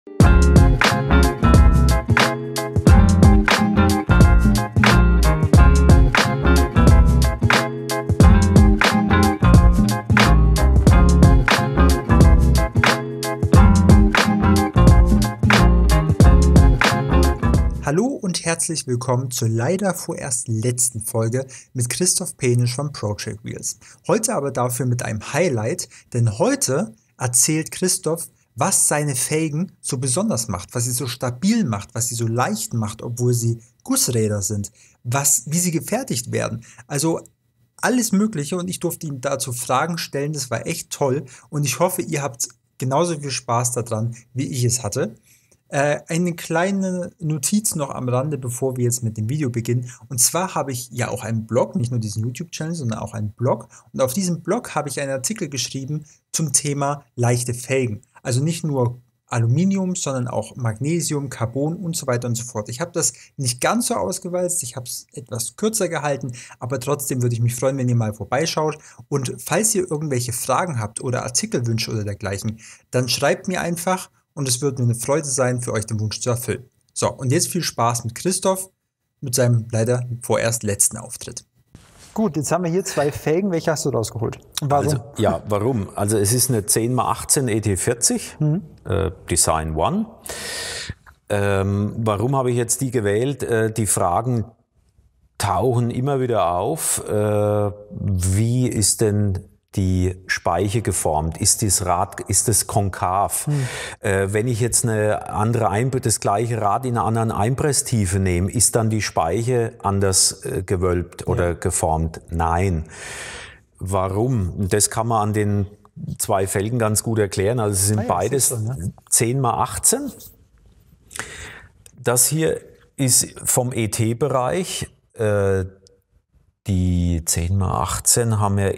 Hallo und herzlich willkommen zur leider vorerst letzten Folge mit Christoph Penisch von Project Wheels. Heute aber dafür mit einem Highlight, denn heute erzählt Christoph, was seine Felgen so besonders macht, was sie so stabil macht, was sie so leicht macht, obwohl sie Gussräder sind, wie sie gefertigt werden. Also alles Mögliche, und ich durfte ihm dazu Fragen stellen, das war echt toll und ich hoffe, ihr habt genauso viel Spaß daran, wie ich es hatte. Eine kleine Notiz noch am Rande, bevor wir jetzt mit dem Video beginnen. Und zwar habe ich ja auch einen Blog, nicht nur diesen YouTube-Channel, sondern auch einen Blog. Und auf diesem Blog habe ich einen Artikel geschrieben zum Thema leichte Felgen. Also nicht nur Aluminium, sondern auch Magnesium, Carbon und so weiter und so fort. Ich habe das nicht ganz so ausgewalzt, ich habe es etwas kürzer gehalten, aber trotzdem würde ich mich freuen, wenn ihr mal vorbeischaut. Und falls ihr irgendwelche Fragen habt oder Artikelwünsche oder dergleichen, dann schreibt mir einfach. Und es wird mir eine Freude sein, für euch den Wunsch zu erfüllen. So, und jetzt viel Spaß mit Christoph, mit seinem leider vorerst letzten Auftritt. Gut, jetzt haben wir hier zwei Felgen. Welche hast du rausgeholt? Warum? Warum? Also es ist eine 10x18 ET40, Design One. Warum habe ich jetzt die gewählt? Die Fragen tauchen immer wieder auf. Wie ist denn die Speiche geformt? Ist das Rad, ist das konkav? Wenn ich jetzt das gleiche Rad in einer anderen Einpresstiefe nehme, ist dann die Speiche anders gewölbt oder geformt? Nein. Warum? Das kann man an den zwei Felgen ganz gut erklären. Also es sind beides so, 10x18. Das hier ist vom ET-Bereich. Die 10x18 haben ja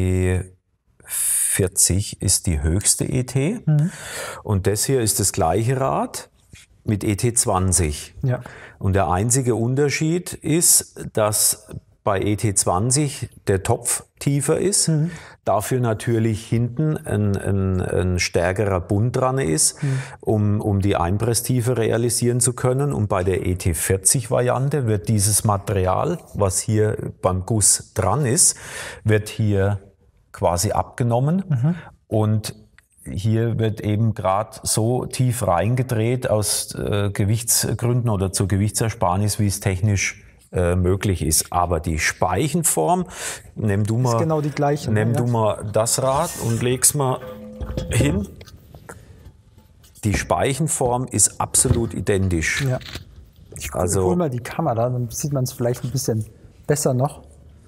ET40 ist die höchste ET. Und das hier ist das gleiche Rad mit ET20. Ja. Und der einzige Unterschied ist, dass bei ET20 der Topf tiefer ist, dafür natürlich hinten ein stärkerer Bund dran ist, um die Einpresstiefe realisieren zu können. Und bei der ET40-Variante wird dieses Material, was hier beim Guss dran ist, wird hier quasi abgenommen und hier wird eben gerade so tief reingedreht aus Gewichtsgründen oder zur Gewichtsersparnis, wie es technisch möglich ist. Aber die Speichenform, nimm du mal, genau die gleiche, du mal das Rad und leg's mal hin. Die Speichenform ist absolut identisch. Ja. Ich hol mal die Kamera, dann sieht man es vielleicht ein bisschen besser noch.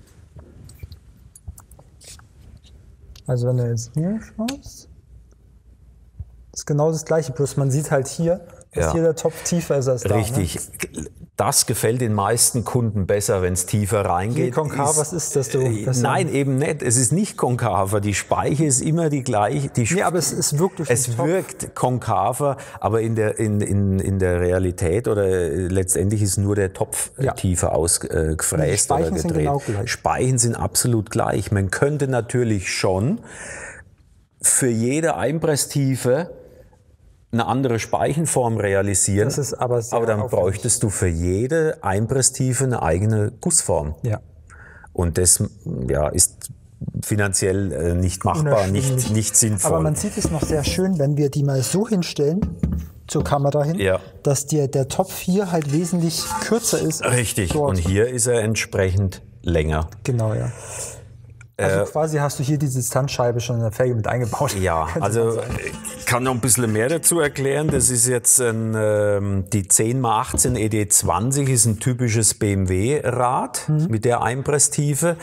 Also wenn du jetzt hier schaust, ist genau das gleiche, bloß man sieht halt hier, dass hier der Topf tiefer ist als da. Richtig. Ne? Das gefällt den meisten Kunden besser, wenn es tiefer reingeht. Wie konkav, was ist das? Nein, eben nicht. Es ist nicht konkaver. Die Speiche ist immer die gleiche. Aber es wirkt durch den Topf. Es wirkt konkaver, aber in der Realität oder letztendlich ist nur der Topf tiefer ausgefräst oder gedreht. Sind genau gleich. Speichen sind absolut gleich. Man könnte natürlich schon für jede Einpresstiefe eine andere Speichenform realisieren, das ist aber dann bräuchtest du für jede Einpresstiefe eine eigene Gussform. Ja. Und das ist finanziell nicht machbar, nicht sinnvoll. Aber man sieht es noch sehr schön, wenn wir die mal so hinstellen, zur Kamera hin, dass der Topf hier halt wesentlich kürzer ist. Richtig, und hier ist er entsprechend länger. Genau, ja. Also quasi hast du hier die Distanzscheibe schon in der Felge mit eingebaut. Ja, also ich kann noch ein bisschen mehr dazu erklären. Das ist jetzt die 10x18 ED20 ist ein typisches BMW-Rad mit der Einpresstiefe.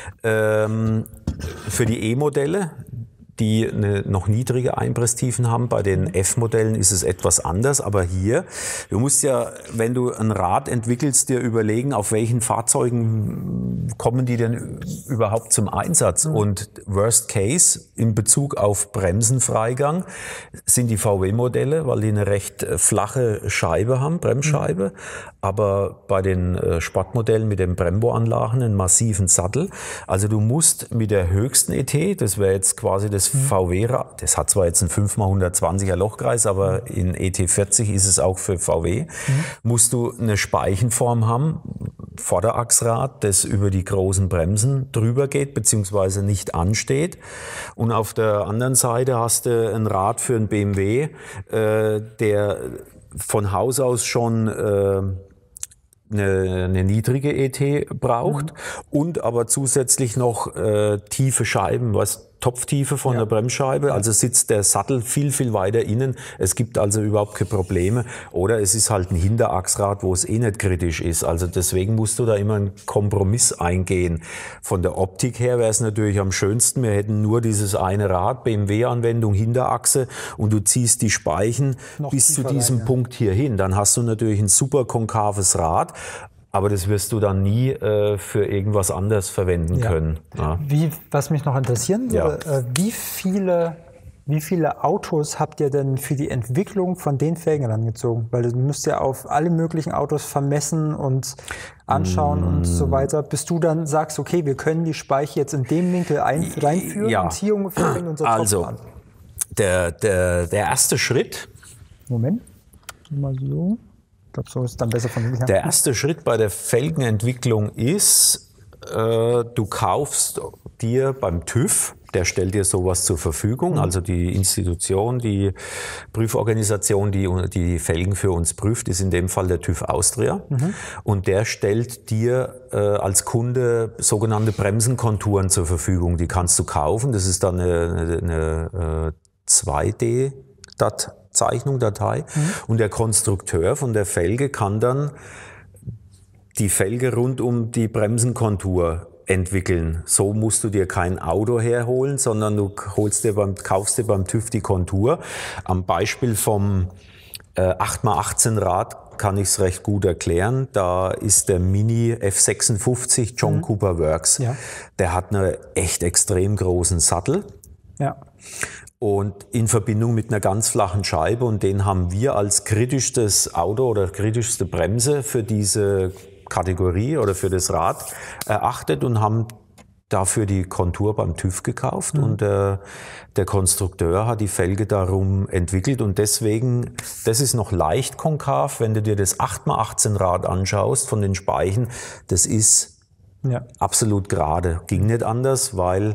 Für die E-Modelle, die noch niedrige Einpresstiefen haben. Bei den F-Modellen ist es etwas anders, aber hier, du musst ja, wenn du ein Rad entwickelst, dir überlegen, auf welchen Fahrzeugen kommen die denn überhaupt zum Einsatz. Und Worst Case in Bezug auf Bremsenfreigang sind die VW-Modelle, weil die eine recht flache Scheibe haben, Bremsscheibe, aber bei den Sportmodellen mit den Brembo-Anlagen einen massiven Sattel. Also du musst mit der höchsten ET, das wäre jetzt quasi das VW-Rad, das hat zwar jetzt einen 5x120er Lochkreis, aber in ET40 ist es auch für VW, musst du eine Speichenform haben, Vorderachsrad, das über die großen Bremsen drüber geht, beziehungsweise nicht ansteht. Und auf der anderen Seite hast du ein Rad für einen BMW, der von Haus aus schon eine niedrige ET braucht und aber zusätzlich noch tiefe Scheiben, Topftiefe von der Bremsscheibe, also sitzt der Sattel viel, viel weiter innen. Es gibt also überhaupt keine Probleme. Oder es ist halt ein Hinterachsrad, wo es eh nicht kritisch ist. Also deswegen musst du da immer einen Kompromiss eingehen. Von der Optik her wäre es natürlich am schönsten, wir hätten nur dieses eine Rad, BMW-Anwendung, Hinterachse, und du ziehst die Speichen noch bis zu diesem Punkt hier hin. Dann hast du natürlich ein super konkaves Rad. Aber das wirst du dann nie für irgendwas anderes verwenden können. Ja. Was mich noch interessieren würde, wie viele Autos habt ihr denn für die Entwicklung von den Felgen rangezogen? Weil du musst ja auf alle möglichen Autos vermessen und anschauen und so weiter, bis du dann sagst, okay, wir können die Speiche jetzt in dem Winkel reinführen und hier ungefähr fängt unser Topf an. Der erste Schritt... Moment, mal so... Ich glaube, so ist es dann besser von mir. Der erste Schritt bei der Felgenentwicklung ist, du kaufst dir beim TÜV, der stellt dir sowas zur Verfügung, also die Institution, die Prüforganisation, die Felgen für uns prüft, ist in dem Fall der TÜV Austria. Und der stellt dir als Kunde sogenannte Bremsenkonturen zur Verfügung. Die kannst du kaufen, das ist dann eine 2D-Datei. Und der Konstrukteur von der Felge kann dann die Felge rund um die Bremsenkontur entwickeln. So musst du dir kein Auto herholen, sondern du kaufst dir beim TÜV die Kontur. Am Beispiel vom 8x18 Rad kann ich es recht gut erklären. Da ist der Mini F56 John Cooper Works. Ja. Der hat einen echt extrem großen Sattel. Ja. Und in Verbindung mit einer ganz flachen Scheibe, und den haben wir als kritischstes Auto oder kritischste Bremse für diese Kategorie oder für das Rad erachtet und haben dafür die Kontur beim TÜV gekauft. Und der Konstrukteur hat die Felge darum entwickelt, und deswegen, das ist noch leicht konkav, wenn du dir das 8x18 Rad anschaust von den Speichen, das ist absolut gerade. Ging nicht anders, weil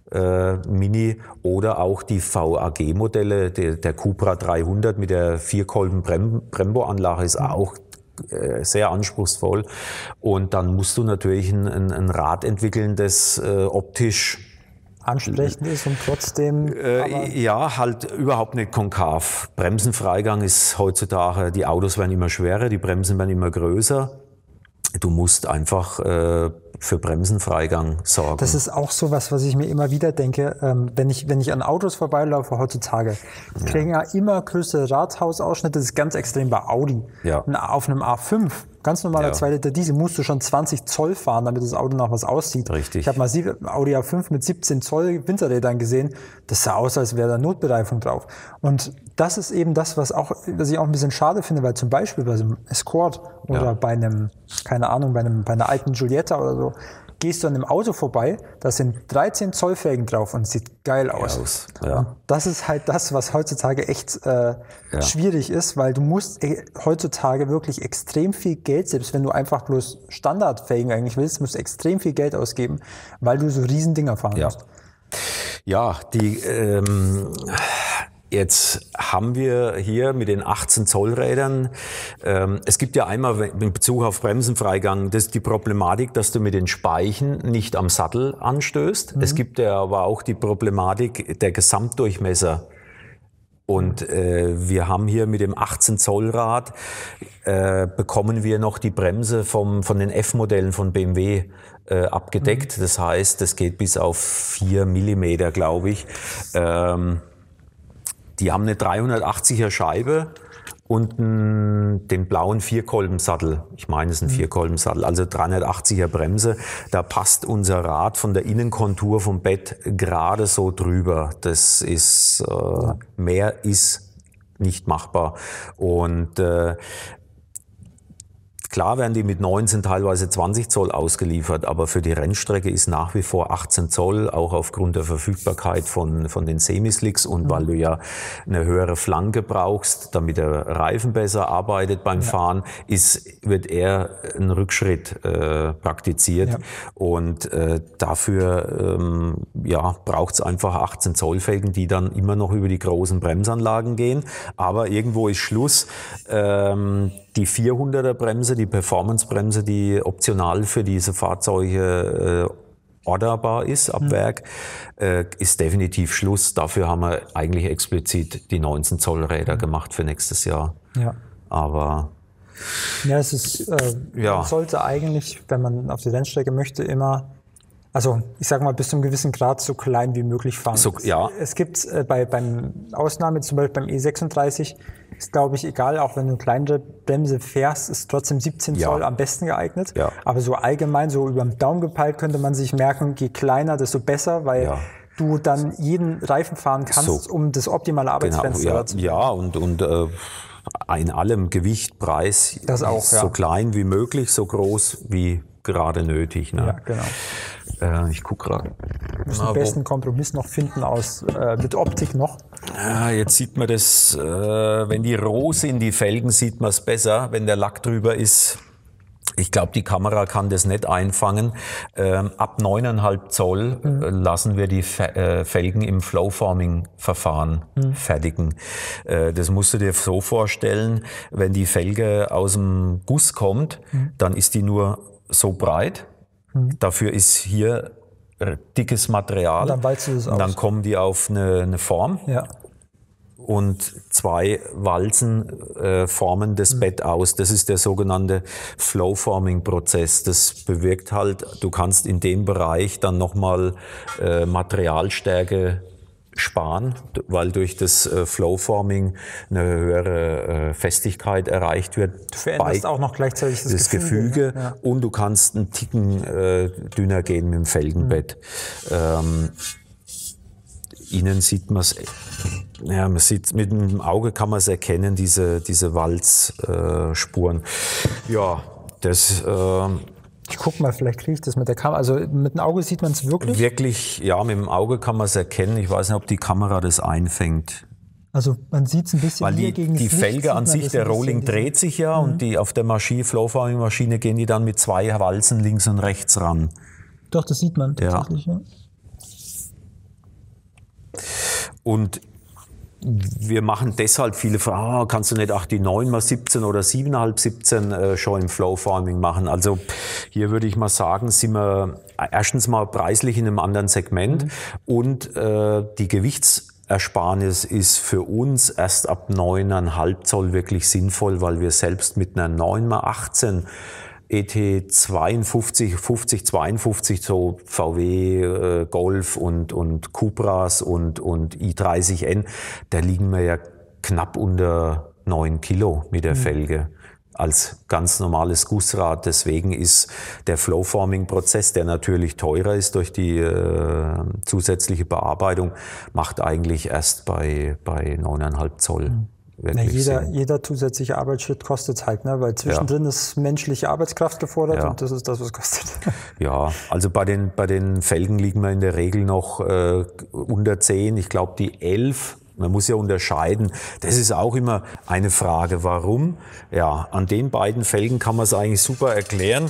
Mini oder auch die VAG-Modelle, der Cupra 300 mit der 4-Kolben-Brembo-Anlage ist auch sehr anspruchsvoll. Und dann musst du natürlich ein Rad entwickeln, das optisch ansprechend ist und trotzdem... halt überhaupt nicht konkav. Bremsenfreigang ist heutzutage, die Autos werden immer schwerer, die Bremsen werden immer größer. Du musst einfach für Bremsenfreigang sorgen. Das ist auch so was ich mir immer wieder denke, wenn ich an Autos vorbeilaufe heutzutage, kriegen ja immer größere Rathausausschnitte, das ist ganz extrem bei Audi. Ja. Auf einem A5, ganz normaler 2 Liter Diesel, musst du schon 20 Zoll fahren, damit das Auto nach was aussieht. Richtig. Ich habe mal Audi A5 mit 17 Zoll Winterrädern gesehen, das sah aus, als wäre da Notbereifung drauf. Und das ist eben das, was ich auch ein bisschen schade finde, weil zum Beispiel bei so einem Escort oder bei einem, keine Ahnung, bei einer alten Giulietta oder so, gehst du an einem Auto vorbei, da sind 13 Zoll Felgen drauf und es sieht geil aus. Und das ist halt das, was heutzutage echt schwierig ist, weil du musst heutzutage wirklich extrem viel Geld, selbst wenn du einfach bloß Standardfelgen eigentlich willst, musst du extrem viel Geld ausgeben, weil du so riesen Dinger fahren musst. Ja, jetzt haben wir hier mit den 18 Zoll Rädern, es gibt ja einmal in Bezug auf Bremsenfreigang die Problematik, dass du mit den Speichen nicht am Sattel anstößt. Es gibt ja aber auch die Problematik der Gesamtdurchmesser. Und wir haben hier mit dem 18 Zoll Rad, bekommen wir noch die Bremse von den F-Modellen von BMW abgedeckt. Das heißt, das geht bis auf 4 Millimeter, glaube ich. Die haben eine 380er Scheibe und den blauen 4-Kolben-Sattel. Ich meine, es ist ein 4-Kolben-Sattel, also 380er Bremse. Da passt unser Rad von der Innenkontur vom Bett gerade so drüber. Das ist, mehr ist nicht machbar. Und Klar werden die mit 19, teilweise 20 Zoll ausgeliefert, aber für die Rennstrecke ist nach wie vor 18 Zoll, auch aufgrund der Verfügbarkeit von den Semislicks und weil du ja eine höhere Flanke brauchst, damit der Reifen besser arbeitet beim Fahren, wird eher ein Rückschritt praktiziert. Ja. Und dafür braucht es einfach 18 Zoll Felgen, die dann immer noch über die großen Bremsanlagen gehen. Aber irgendwo ist Schluss. Die 400er Bremse, die Performance-Bremse, die optional für diese Fahrzeuge orderbar ist ab Werk, ist definitiv Schluss. Dafür haben wir eigentlich explizit die 19 Zoll Räder gemacht für nächstes Jahr. Ja. Aber ja, es ist, man sollte eigentlich, wenn man auf die Rennstrecke möchte, immer, also ich sage mal, bis zu einem gewissen Grad so klein wie möglich fahren. Es gibt beim Ausnahme, zum Beispiel beim E36, ist, glaube ich, egal, auch wenn du eine kleinere Bremse fährst, ist trotzdem 17 Zoll am besten geeignet. Ja. Aber so allgemein, so über den Daumen peilt, könnte man sich merken, je kleiner, desto besser, weil du dann jeden Reifen fahren kannst, um das optimale Arbeitsfenster zu Ja, und in allem Gewicht, Preis, das auch, so klein wie möglich, so groß wie gerade nötig. Ne? Ja, genau. Ich gucke gerade. Du musst den besten Kompromiss noch finden mit Optik noch. Ja, jetzt sieht man das, wenn die roh sind, die Felgen, sieht man es besser, wenn der Lack drüber ist. Ich glaube, die Kamera kann das nicht einfangen. Ab 9,5 Zoll lassen wir die Felgen im Flowforming-Verfahren fertigen. Das musst du dir so vorstellen, wenn die Felge aus dem Guss kommt, dann ist die nur so breit. Dafür ist hier dickes Material. Und dann walzt du das aus. Und dann kommen die auf eine Form. Ja. Und 2 Walzen formen das Bett aus. Das ist der sogenannte Flow-Forming-Prozess. Das bewirkt halt, du kannst in dem Bereich dann nochmal Materialstärke sparen, weil durch das Flow-Forming eine höhere Festigkeit erreicht wird. Du veränderst auch noch gleichzeitig das Gefüge ne? Und du kannst einen Ticken dünner gehen mit dem Felgenbett. Innen sieht man es, man sieht, mit dem Auge kann man es erkennen, diese Walzspuren. Ja, das... Ich guck mal, vielleicht kriege ich das mit der Kamera. Also mit dem Auge sieht man es wirklich? Wirklich, ja, mit dem Auge kann man es erkennen. Ich weiß nicht, ob die Kamera das einfängt. Also man sieht es ein bisschen weil hier gegen die Felge an sich, der Rohling dreht sich ja und die auf der Flowforming-Maschine gehen die dann mit 2 Walzen links und rechts ran. Doch, das sieht man tatsächlich, ja. Und wir machen deshalb viele Fragen, kannst du nicht auch die 9x17 oder 7,5-17 schon im Flowforming machen? Also hier würde ich mal sagen, sind wir erstens mal preislich in einem anderen Segment und die Gewichtsersparnis ist für uns erst ab 9,5 Zoll wirklich sinnvoll, weil wir selbst mit einer 9x18 ET52, 50-52, so VW, Golf und Cupras und i30N, da liegen wir ja knapp unter 9 Kilo mit der Felge als ganz normales Gussrad. Deswegen ist der Flowforming-Prozess, der natürlich teurer ist durch die zusätzliche Bearbeitung, macht eigentlich erst bei 9,5 Zoll. Jeder zusätzliche Arbeitsschritt kostet halt, ne? Weil zwischendrin ist menschliche Arbeitskraft gefordert und das ist das, was kostet. Ja, also bei den Felgen liegen wir in der Regel noch unter 10. Ich glaube, die 11, man muss ja unterscheiden, das ist auch immer eine Frage, warum. Ja, an den beiden Felgen kann man es eigentlich super erklären.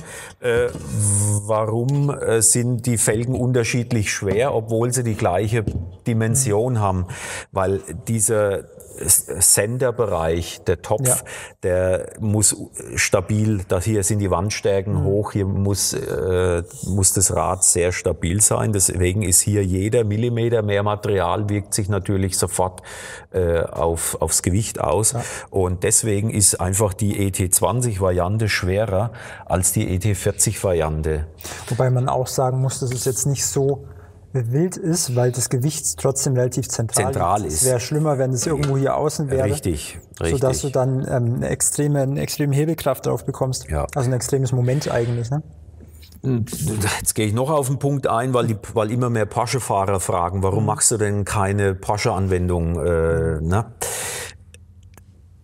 Warum sind die Felgen unterschiedlich schwer, obwohl sie die gleiche Dimension haben? Weil dieser Senderbereich, der Topf, der muss stabil, hier sind die Wandstärken hoch, hier muss das Rad sehr stabil sein. Deswegen ist hier jeder Millimeter mehr Material wirkt sich natürlich sofort aufs Gewicht aus. Ja. Und deswegen ist einfach die ET20-Variante schwerer als die ET40-Variante. Wobei man auch sagen muss, dass es jetzt nicht so wild ist, weil das Gewicht trotzdem relativ zentral ist. Es wäre schlimmer, wenn es irgendwo hier außen wäre. Richtig. Sodass du dann eine extreme Hebelkraft drauf bekommst. Ja. Also ein extremes Moment eigentlich. Ne? Jetzt gehe ich noch auf den Punkt ein, weil immer mehr Porsche-Fahrer fragen, warum machst du denn keine Porsche-Anwendung? Ne?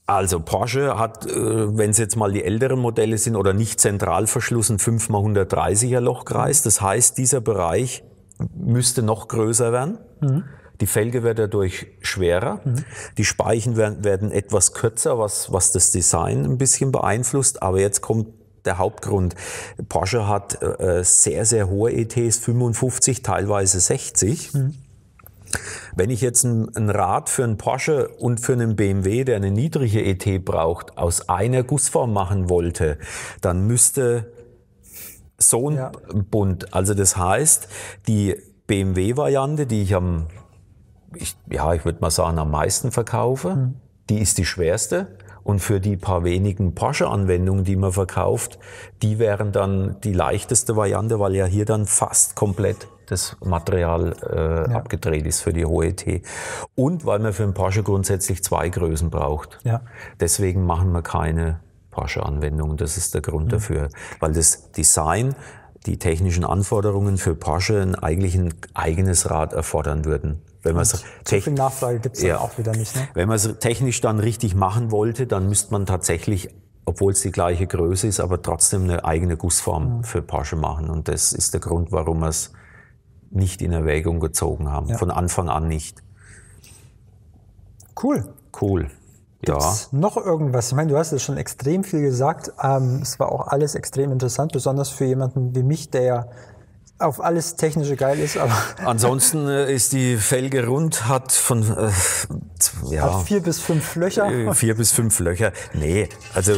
Also Porsche hat, wenn es jetzt mal die älteren Modelle sind oder nicht zentral verschlossen, 5x130er Lochkreis. Das heißt, dieser Bereich müsste noch größer werden. Die Felge wird dadurch schwerer. Die Speichen werden etwas kürzer, was das Design ein bisschen beeinflusst. Aber jetzt kommt der Hauptgrund. Porsche hat sehr, sehr hohe ETs, 55, teilweise 60. Wenn ich jetzt ein Rad für einen Porsche und für einen BMW, der eine niedrige ET braucht, aus einer Gussform machen wollte, dann müsste so ein Bund, also das heißt, die BMW-Variante, die ich würde mal sagen, am meisten verkaufe, die ist die schwerste. Und für die paar wenigen Porsche-Anwendungen, die man verkauft, die wären dann die leichteste Variante, weil ja hier dann fast komplett das Material abgedreht ist für die hohe ET. Und weil man für einen Porsche grundsätzlich 2 Größen braucht. Ja. Deswegen machen wir keine Porsche-Anwendungen. Das ist der Grund dafür. Weil das Design, die technischen Anforderungen für Porsche eigentlich ein eigenes Rad erfordern würden. Wenn man es zu viel Nachfrage gibt es dann auch wieder nicht. Ne? Wenn man es technisch dann richtig machen wollte, dann müsste man tatsächlich, obwohl es die gleiche Größe ist, aber trotzdem eine eigene Gussform für Porsche machen. Und das ist der Grund, warum wir es nicht in Erwägung gezogen haben. Von Anfang an nicht. Cool. Gibt's noch irgendwas? Ich meine, du hast jetzt schon extrem viel gesagt. Es war auch alles extrem interessant, besonders für jemanden wie mich, der ja auf alles Technische geil ist. Aber ansonsten ist die Felge rund, hat von hat 4 bis 5 Löcher. 4 bis 5 Löcher. Nee, also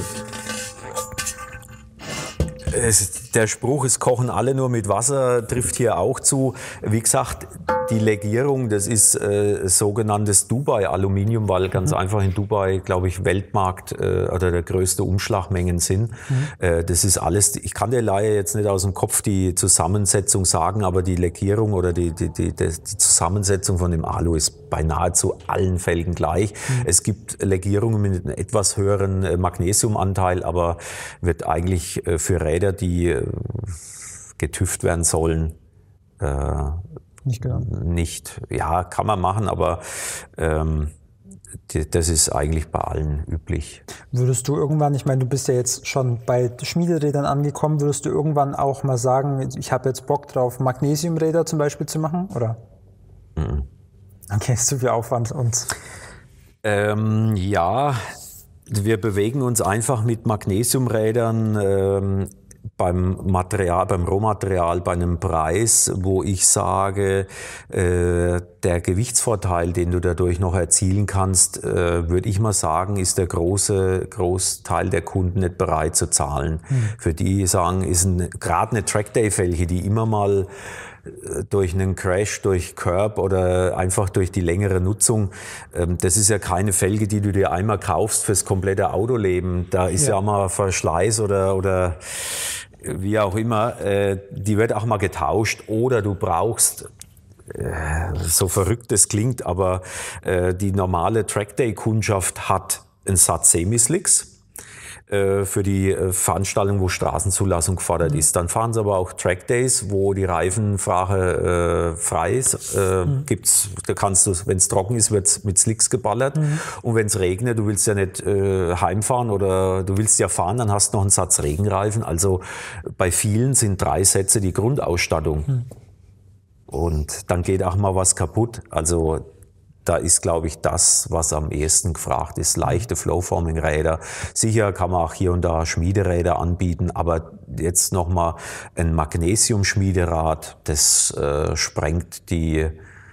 der Spruch, es kochen alle nur mit Wasser, trifft hier auch zu. Wie gesagt, die Legierung, das ist sogenanntes Dubai-Aluminium, weil ganz einfach in Dubai, glaube ich, Weltmarkt oder der größte Umschlagmengen sind. Das ist alles, ich kann dir leider jetzt nicht aus dem Kopf die Zusammensetzung sagen, aber die Legierung oder die Zusammensetzung von dem Alu ist bei nahezu allen Felgen gleich. Es gibt Legierungen mit einem etwas höheren Magnesiumanteil, aber wird eigentlich für Räder, die getüft werden sollen, nicht. Ja, kann man machen, aber das ist eigentlich bei allen üblich. Würdest du irgendwann, ich meine, du bist ja jetzt schon bei Schmiederädern angekommen, würdest du irgendwann auch mal sagen, ich habe jetzt Bock drauf, Magnesiumräder zum Beispiel zu machen, oder? Okay, ist zu viel Aufwand. Ja, wir bewegen uns einfach mit Magnesiumrädern beim Rohmaterial bei einem Preis, wo ich sage, der Gewichtsvorteil, den du dadurch noch erzielen kannst, würde ich mal sagen, ist der Großteil der Kunden nicht bereit zu zahlen. Für die sagen, ist gerade eine Trackday-Felge, die immer mal durch einen Crash, durch Curb oder einfach durch die längere Nutzung. Das ist ja keine Felge, die du dir einmal kaufst fürs komplette Autoleben. Da ist ja mal Verschleiß oder wie auch immer. Die wird auch mal getauscht oder du brauchst, so verrückt es klingt, aber die normale Trackday-Kundschaft hat einen Satz Semislicks für die Veranstaltung, wo Straßenzulassung gefordert ist. Dann fahren sie aber auch Trackdays, wo die Reifenfrage frei ist. Da kannst du, wenn es trocken ist, wird mit Slicks geballert. Und wenn es regnet, du willst ja nicht heimfahren oder du willst ja fahren, dann hast du noch einen Satz Regenreifen. Also bei vielen sind 3 Sätze die Grundausstattung. Und dann geht auch mal was kaputt. Also da ist, glaube ich, das, was am ehesten gefragt ist. Leichte Flowforming-Räder. Sicher kann man auch hier und da Schmiederäder anbieten, aber jetzt nochmal ein Magnesium-Schmiederad, das sprengt die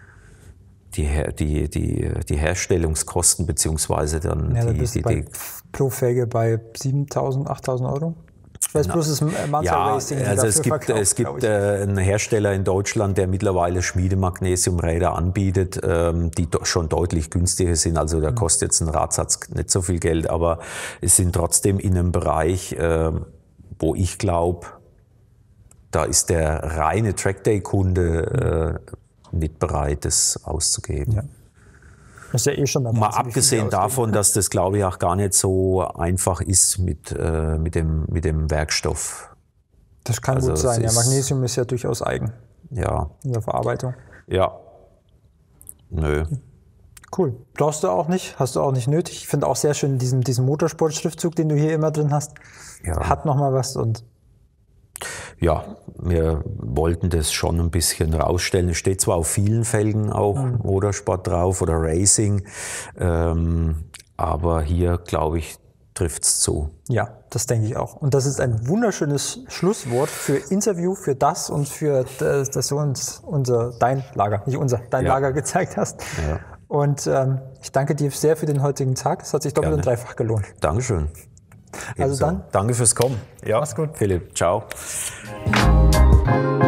Herstellungskosten beziehungsweise dann pro Felge bei 7.000, 8.000 Euro? Ich weiß bloß, es ist Mazda Racing, also es gibt einen Hersteller in Deutschland, der mittlerweile Schmiedemagnesiumräder anbietet, die schon deutlich günstiger sind. Also da kostet jetzt ein Radsatz nicht so viel Geld, aber es sind trotzdem in einem Bereich, wo ich glaube, da ist der reine Trackday-Kunde nicht bereit, das auszugeben. Ja. Das ist ja schon mal abgesehen davon, dass das, glaube ich, auch gar nicht so einfach ist mit dem Werkstoff. Das kann gut sein. Ja, Magnesium ist ja durchaus eigen. Ja. In der Verarbeitung. Ja. Nö. Cool. Brauchst du auch nicht, hast du auch nicht nötig. Ich finde auch sehr schön diesen Motorsport-Schriftzug, den du hier immer drin hast. Ja. Hat nochmal was und... Ja, wir wollten das schon ein bisschen rausstellen. Es steht zwar auf vielen Felgen auch Motorsport drauf oder Racing, aber hier, glaube ich, trifft es zu. Ja, das denke ich auch. Und das ist ein wunderschönes Schlusswort für Interview, für das und für das, dass du uns dein Lager gezeigt hast. Ja. Und ich danke dir sehr für den heutigen Tag. Es hat sich doppelt und dreifach gelohnt. Dankeschön. Also dann. Danke fürs Kommen. Ja, mach's gut. Philipp, ciao.